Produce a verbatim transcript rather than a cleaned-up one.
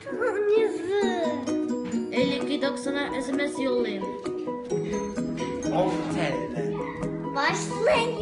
tanesi. elli iki doksana S M S yollayın. on T L. Başlayın